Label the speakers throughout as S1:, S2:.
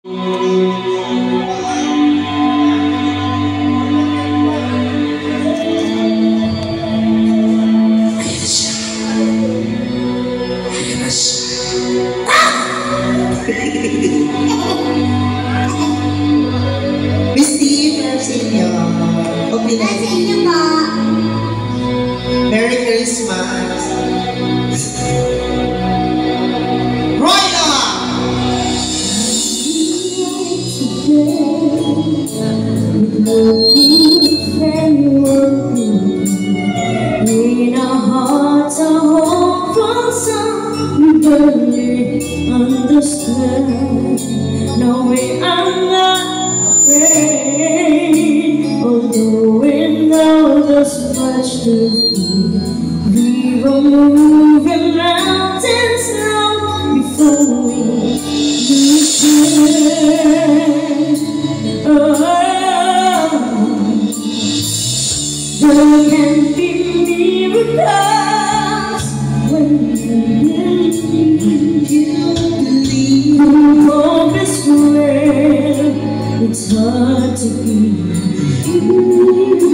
S1: Miss Steve, para sa inyo.
S2: Para sa inyo po.
S1: Merry Christmas. Roya!
S3: In our hearts, a hope from some we barely understand. Knowing I'm not afraid, although we know there's much to feel. We were moving mountains long before we began. There can be miracles when you believe. Hope is real. It's hard to believe.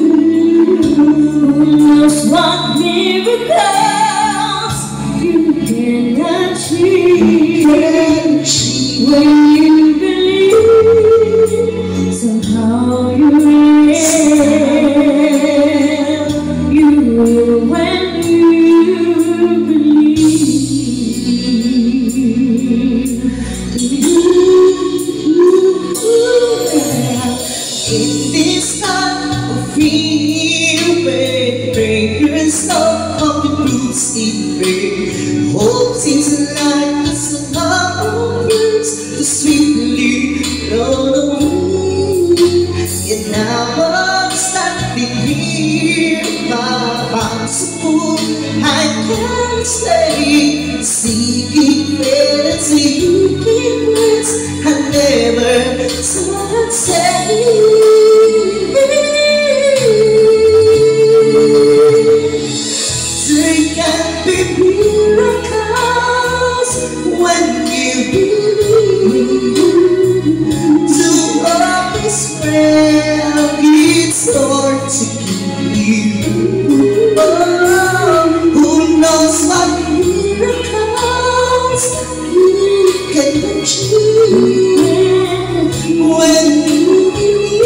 S3: Just what miracles you can achieve when you believe. Somehow you will. When you believe
S1: In this time of fear, when prayer and snow of the roots in rain, hope seems like the song of birds to sweetly blow away. And now I'm standing here, my arms are full, I can't stay. Seeking friends, seeking words, I never thought I'd say. There can be miracles when you believe. To all this realm, it's hard to keep. Oh, who knows what miracles you can achieve when you believe.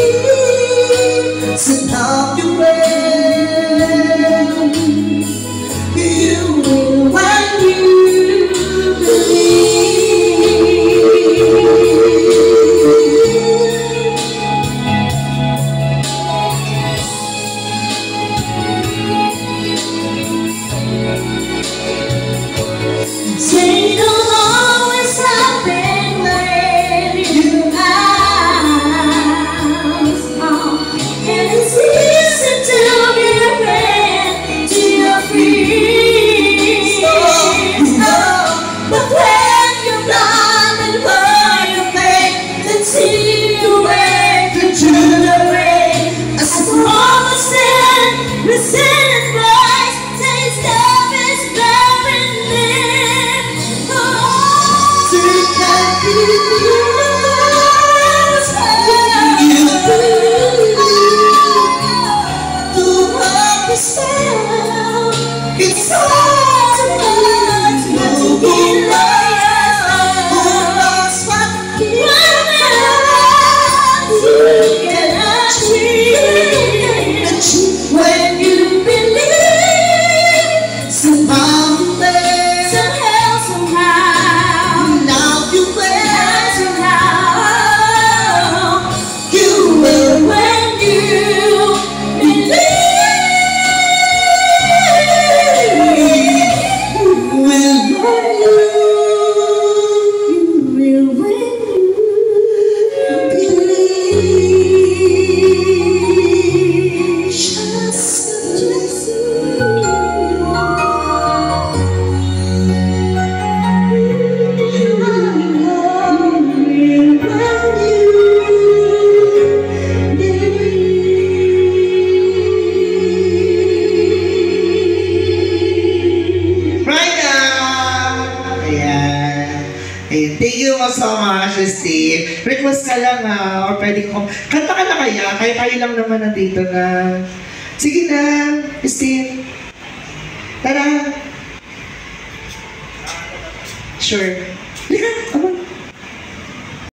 S1: request ka lang or pwede ko. Kanta ka na kaya? Kaya tayo lang naman nandito na. Sige na, Christine. Tara. Sure. Lika, come on.